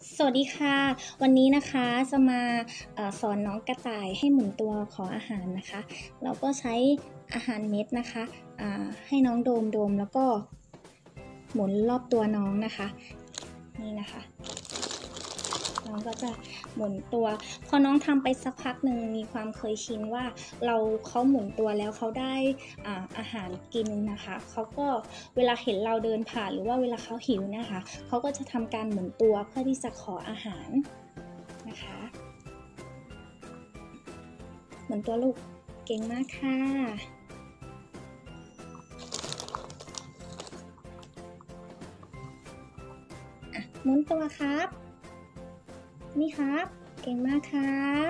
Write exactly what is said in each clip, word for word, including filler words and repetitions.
สวัสดีค่ะวันนี้นะคะจะมาเอ่อสอนน้องกระต่ายให้หมุนตัวขออาหารนะคะเราก็ใช้อาหารเม็ดนะคะอ่าให้น้องโดมโดมแล้วก็หมุนรอบตัวน้องนะคะนี่นะคะน้องก็จะหมุนตัวพอน้องทำไปสักพักหนึ่งมีความเคยชินว่าเราเขาหมุนตัวแล้วเขาได้อ่าอาหารกินนะคะเขาก็เวลาเห็นเราเดินผ่านหรือว่าเวลาเขาหิวนะคะเขาก็จะทำการหมุนตัวเพื่อที่จะขออาหารนะคะหมุนตัวลูกเก่งมากค่ะหมุนตัวครับนี่ครับเก่งมากครับ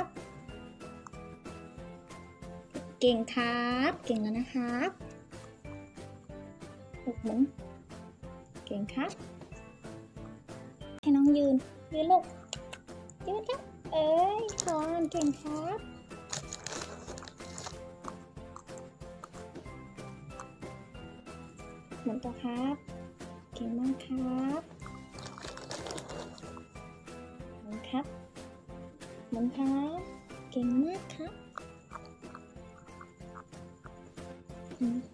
เก่งครับเก่งแล้วนะครับลูกหมุนเก่งครับให้น้องยืนยืนลูกยืนครับเอ้ยสอนเก่งครับหมุนตัวครับเก่งมากครับหมุนครับหมุนครับเก่งมากครับอืม